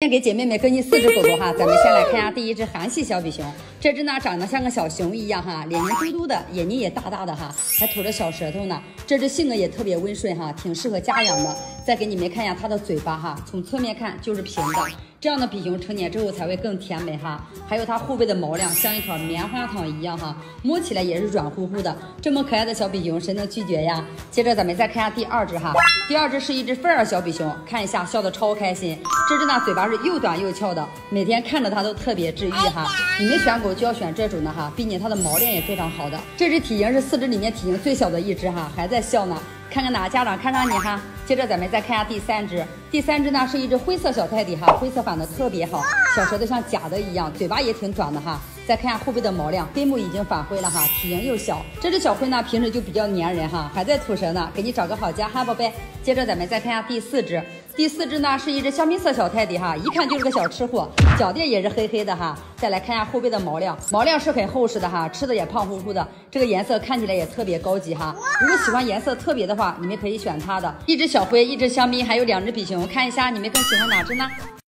先给姐妹们更新4只狗狗哈，咱们先来看一下第一只韩系小比熊，这只呢长得像个小熊一样哈，脸圆嘟嘟的，眼睛也大大的哈，还吐着小舌头呢。这只性格也特别温顺哈，挺适合家养的。再给你们看一下它的嘴巴哈，从侧面看就是平的，这样的比熊成年之后才会更甜美哈。还有它后背的毛量像一团棉花糖一样哈，摸起来也是软乎乎的。这么可爱的小比熊，谁能拒绝呀？接着咱们再看一下第2只哈，第2只是一只菲尔小比熊，看一下笑得超开心。这只呢嘴巴是又短又翘的，每天看着它都特别治愈哈。你们选狗就要选这种的哈，毕竟它的毛量也非常好的。这只体型是4只里面体型最小的一只哈，还在笑呢。看看哪个家长看上你哈。接着咱们再看一下第3只，第3只呢是一只灰色小泰迪哈，灰色反的特别好，小舌头像假的一样，嘴巴也挺短的哈。再看一下后背的毛量，根部已经返灰了哈，体型又小。这只小灰呢平时就比较粘人哈，还在吐舌呢，给你找个好家哈宝贝。接着咱们再看一下第4只，第4只呢是一只香槟色小泰迪哈，一看就是个小吃货，脚垫也是黑黑的哈。再来看一下后背的毛量，毛量是很厚实的哈，吃的也胖乎乎的，这个颜色看起来也特别高级哈。如果喜欢颜色特别的话，你们可以选它的。一只小灰，一只香槟，还有2只比熊，看一下你们更喜欢哪只呢？